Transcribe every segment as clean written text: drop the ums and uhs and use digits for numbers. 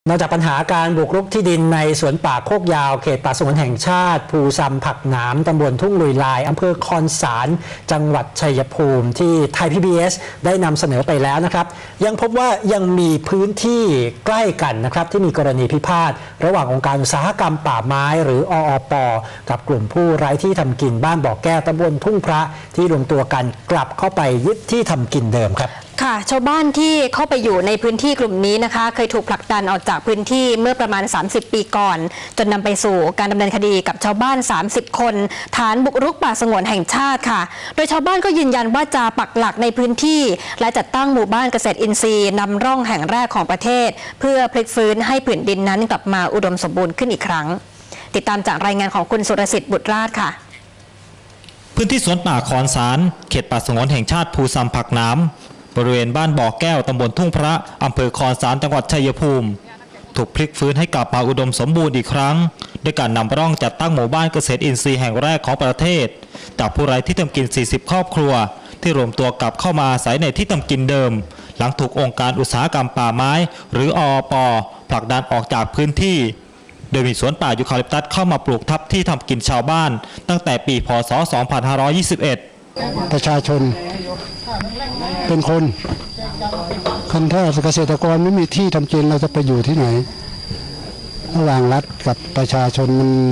นอกจากปัญหาการบุกรุกที่ดินในสวนป่าโคกยาวเขตป่าสงวนแห่งชาติภูซำผักหนามตำบลทุ่งลุยลายอำเภอคอนสารจังหวัดชัยภูมิที่ไทย PBS ได้นำเสนอไปแล้วนะครับยังพบว่ายังมีพื้นที่ใกล้กันนะครับที่มีกรณีพิพาทระหว่างองค์การอุตสาหกรรมป่าไม้หรือออปกับกลุ่มผู้ไร้ที่ทำกินบ้านบ่อแก้วตำบลทุ่งพระที่รวมตัวกันกลับเข้าไปยึดที่ทำกินเดิมครับค่ะชาวบ้านที่เข้าไปอยู่ในพื้นที่กลุ่มนี้นะคะเคยถูกผลักดันออกจากพื้นที่เมื่อประมาณ30 ปีก่อนจนนำไปสู่การดำเนินคดีกับชาวบ้าน30 คนฐานบุกรุกป่าสงวนแห่งชาติค่ะโดยชาวบ้านก็ยืนยันว่าจะปักหลักในพื้นที่และจัดตั้งหมู่บ้านเกษตรอินทรีย์นำร่องแห่งแรกของประเทศเพื่อพลิกฟื้นให้ผืนดินนั้นกลับมาอุดมสมบูรณ์ขึ้นอีกครั้งติดตามจากรายงานของคุณสุรสิทธิ์บุตรราชค่ะพื้นที่สวนป่าคอนสารเขตป่าสงวนแห่งชาติภูซำผักหนามบริเวณบ้านบ่อแก้วตำบลทุ่งพระอำเภอคอนสารจังหวัดชัยภูมิถูกพลิกฟื้นให้กลับมาอุดมสมบูรณ์อีกครั้งด้วยการนำร่องจัดตั้งหมู่บ้านเกษตรอินทรีย์แห่งแรกของประเทศจากผู้ไร้ที่ทำกิน40 ครอบครัวที่รวมตัวกลับเข้ามาอาศัยในที่ทำกินเดิมหลังถูกองค์การอุตสาหกรรมป่าไม้หรืออป.ผลักดันออกจากพื้นที่โดยมีสวนป่ายูคาลิปตัสเข้ามาปลูกทับที่ทำกินชาวบ้านตั้งแต่ปีพ.ศ. 2521 ประชาชนเป็นคนคันถ้าเกษตรกรไม่มีที่ทำกินเราจะไปอยู่ที่ไหนระหว่างรัฐกับประชาชน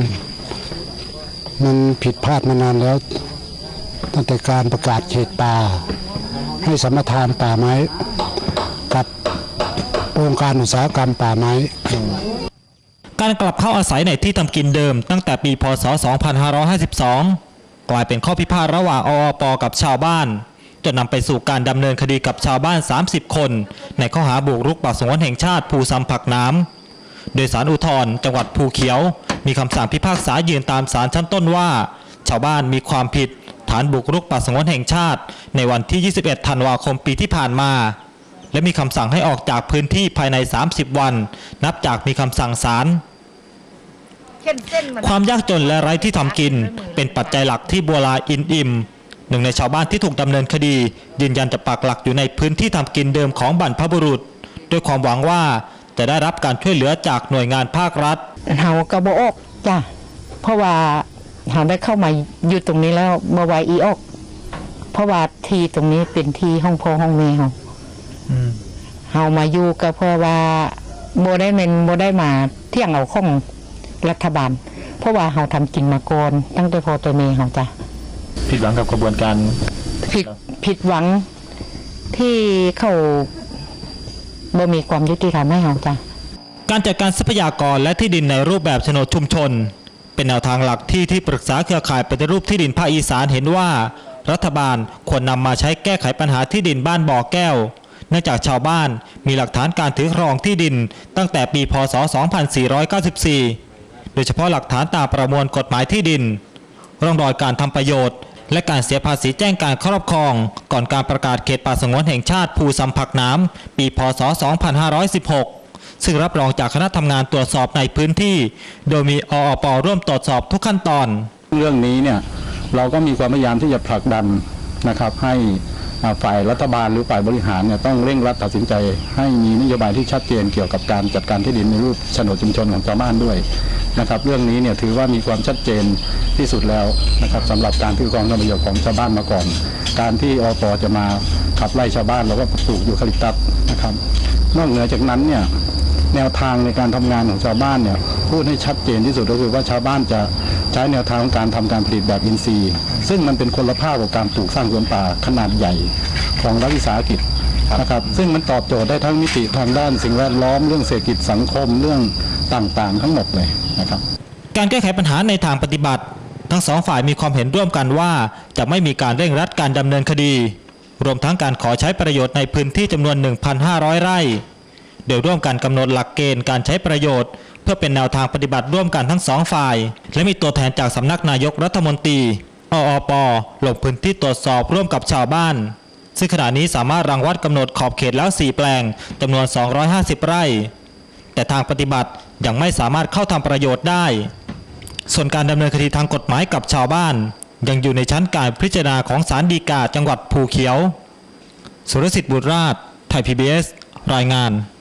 มันผิดพลาดมานานแล้วตั้งแต่การประกาศเขตป่าให้สัมปทานป่าไม้กับองค์การอุตสาหกรรมป่าไม้การกลับเข้าอาศัยในที่ทำกินเดิมตั้งแต่ปีพ.ศ. 2552กลายเป็นข้อพิพาทระหว่างอป.กับชาวบ้านจนนำไปสู่การดำเนินคดีกับชาวบ้าน30 คนในข้อหาบุกรุกป่าสงวนแห่งชาติภูซำผักหนามโดยศาลอุทธรณ์จังหวัดภูเขียวมีคำสั่งพิพากษายืนตามศาลชั้นต้นว่าชาวบ้านมีความผิดฐานบุกรุกป่าสงวนแห่งชาติในวันที่21 ธันวาคมปีที่ผ่านมาและมีคำสั่งให้ออกจากพื้นที่ภายใน30 วันนับจากมีคำสั่งศาลความยากจนและไร้ที่ทำกินเป็นปัจจัยหลักที่บัวลาอินอิ่มหนึ่งในชาวบ้านที่ถูกดำเนินคดียืนยันจะปักหลักอยู่ในพื้นที่ทำกินเดิมของบรรพบุรุษด้วยความหวังว่าจะได้รับการช่วยเหลือจากหน่วยงานภาครัฐเฮากระบอกจ้ะเพราะว่าเฮาได้เข้ามาอยู่ตรงนี้แล้วเมื่อวานอีออกเพราะว่าที่ตรงนี้เป็นที่ห้องพ่อห้องแม่เฮามาอยู่ก็เพราะว่าโมได้มาเที่ยงเอาของรัฐบาลเพราะว่าเฮาทำกินมาก่อนตั้งแต่พอตัวเมย์เฮาจ้ะผิดหวังกับกระบวนการผิดหวังที่เขาบ่มีความยุติธรรมให้เฮาจ้ะการจัดการทรัพยากรและที่ดินในรูปแบบโฉนดชุมชนเป็นแนวทางหลักที่ปรึกษาเครือข่ายปฏิรูปที่ดินภาคอีสานเห็นว่ารัฐบาลควรนำมาใช้แก้ไขปัญหาที่ดินบ้านบ่อแก้วเนื่องจากชาวบ้านมีหลักฐานการถือครองที่ดินตั้งแต่ปีพ.ศ. 2494โดยเฉพาะหลักฐานตามประมวลกฎหมายที่ดินร่องรอยการทำประโยชน์และการเสียภาษีแจ้งการครอบครองก่อนการประกาศเขตป่าสงวนแห่งชาติภูซำผักหนามปีพ.ศ. 2516ซึ่งรับรองจากคณะทำงานตรวจสอบในพื้นที่โดยมีอป.ร่วมตรวจสอบทุกขั้นตอนเรื่องนี้เนี่ยเราก็มีความพยายามที่จะผลักดันนะครับให้ฝ่ายรัฐบาลหรือฝ่ายบริหารเนี่ยต้องเร่งรัดตัดสินใจให้มีนโยบายที่ชัดเจนเกี่ยวกับการจัดการที่ดินในรูปโฉนดชุมชนของชาวบ้านด้วยนะครับเรื่องนี้เนี่ยถือว่ามีความชัดเจนที่สุดแล้วนะครับสำหรับการถือครองผลประโยชน์ของชาวบ้านมาก่อนการที่อป.จะมาขับไล่ชาวบ้านเราก็ปลูกยูคาลิปตัสนะครับนอกเหนือจากนั้นเนี่ยแนวทางในการทำงานของชาวบ้านเนี่ยพูดให้ชัดเจนที่สุดก็คือว่าชาวบ้านจะใช้แนวทางของการทำการผลิตแบบอินทรีย์ซึ่งมันเป็นคนละภาพกับการปลูกสร้างสวนป่าขนาดใหญ่ของรัฐวิสาหกิจนะครับซึ่งมันตอบโจทย์ได้ทั้งมิติทางด้านสิ่งแวดล้อมเรื่องเศรษฐกิจสังคมเรื่องต่างๆทั้งหมดเลยนะครับการแก้ไขปัญหาในทางปฏิบัติทั้งสองฝ่ายมีความเห็นร่วมกันว่าจะไม่มีการเร่งรัดการดำเนินคดีรวมทั้งการขอใช้ประโยชน์ในพื้นที่จำนวน 1,500 ไร่โดยร่วมกันกำหนดหลักเกณฑ์การใช้ประโยชน์เพื่อเป็นแนวทางปฏิบัติร่วมกันทั้งสองฝ่ายและมีตัวแทนจากสำนักนายกรัฐมนตรีอป.ลงพื้นที่ตรวจสอบร่วมกับชาวบ้านซึ่งขณะนี้สามารถรังวัดกำหนดขอบเขตแล้ว4 แปลงจำนวน250 ไร่แต่ทางปฏิบัติยังไม่สามารถเข้าทำประโยชน์ได้ส่วนการดำเนินคดีทางกฎหมายกับชาวบ้านยังอยู่ในชั้นการพิจารณาของศาลฎีกาจังหวัดภูเขียวสุรสิทธิ์บุตรราชไทย PBS รายงาน